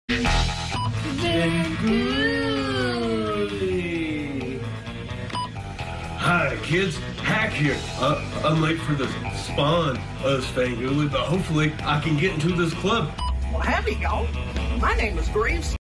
Svengoolie. Hi, kids. Hack here. I'm late for the spawn of Svengoolie, but hopefully I can get into this club. Well, howdy, y'all. My name is Greaves,